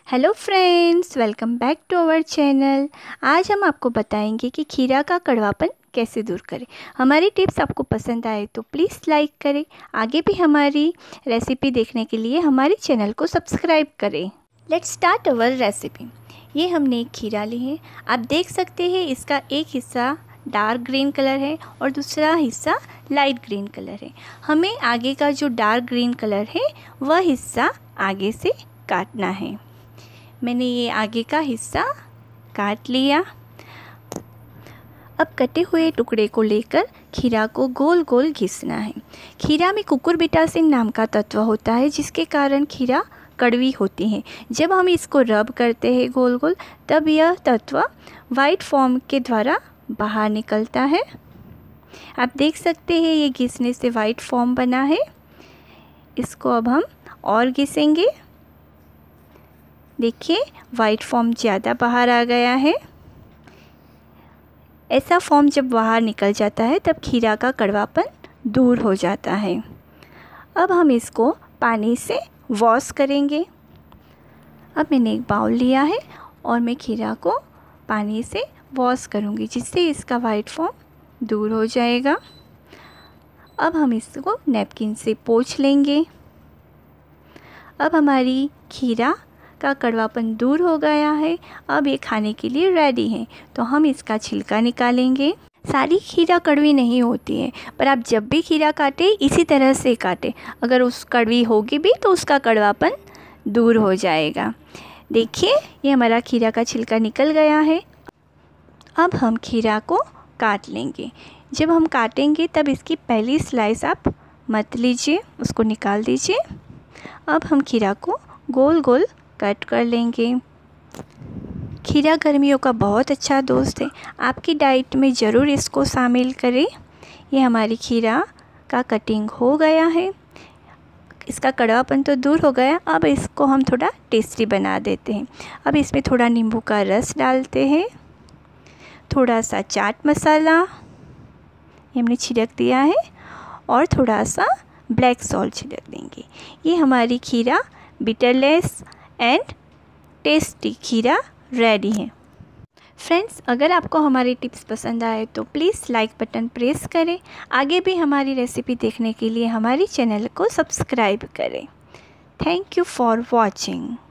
Hello friends, welcome back to our channel. आज हम आपको बताएंगे कि खीरा का कड़वापन कैसे दूर करें। हमारी टिप्स आपको पसंद आए तो प्लीज़ लाइक करें। आगे भी हमारी रेसिपी देखने के लिए हमारे चैनल को सब्सक्राइब करें। Let's start our recipe. ये हमने एक खीरा ली है। आप देख सकते हैं इसका एक हिस्सा डार्क ग्रीन कलर है और दूसरा हिस्सा लाइट ग्रीन कलर है। हमें आगे का जो डार्क ग्रीन कलर है वह हिस्सा आगे से काटना है। मैंने ये आगे का हिस्सा काट लिया। अब कटे हुए टुकड़े को लेकर खीरा को गोल गोल घिसना है। खीरा में कुकुरबिटासिन नाम का तत्व होता है जिसके कारण खीरा कड़वी होती है। जब हम इसको रब करते हैं गोल गोल, तब यह तत्व वाइट फॉर्म के द्वारा बाहर निकलता है। आप देख सकते हैं ये घिसने से वाइट फॉर्म बना है। इसको अब हम और घिसेंगे। देखिए वाइट फॉर्म ज़्यादा बाहर आ गया है। ऐसा फॉर्म जब बाहर निकल जाता है तब खीरा का कड़वापन दूर हो जाता है। अब हम इसको पानी से वॉश करेंगे। अब मैंने एक बाउल लिया है और मैं खीरा को पानी से वॉश करूँगी जिससे इसका वाइट फॉर्म दूर हो जाएगा। अब हम इसको नैपकिन से पोंछ लेंगे। अब हमारी खीरा का कड़वापन दूर हो गया है। अब ये खाने के लिए रेडी है, तो हम इसका छिलका निकालेंगे। सारी खीरा कड़वी नहीं होती है, पर आप जब भी खीरा काटें इसी तरह से काटें। अगर उस कड़वी होगी भी तो उसका कड़वापन दूर हो जाएगा। देखिए ये हमारा खीरा का छिलका निकल गया है। अब हम खीरा को काट लेंगे। जब हम काटेंगे तब इसकी पहली स्लाइस आप मत लीजिए, उसको निकाल दीजिए। अब हम खीरा को गोल गोल कट कर लेंगे। खीरा गर्मियों का बहुत अच्छा दोस्त है, आपकी डाइट में ज़रूर इसको शामिल करें। ये हमारी खीरा का कटिंग हो गया है। इसका कड़वापन तो दूर हो गया। अब इसको हम थोड़ा टेस्टी बना देते हैं। अब इसमें थोड़ा नींबू का रस डालते हैं, थोड़ा सा चाट मसाला ये हमने छिड़क दिया है और थोड़ा सा ब्लैक सॉल्ट छिड़क देंगे। ये हमारी खीरा बिटरलेस एंड टेस्टी खीरा रेडी है। फ्रेंड्स, अगर आपको हमारी टिप्स पसंद आए तो प्लीज़ लाइक बटन प्रेस करें। आगे भी हमारी रेसिपी देखने के लिए हमारी चैनल को सब्सक्राइब करें। Thank you for watching.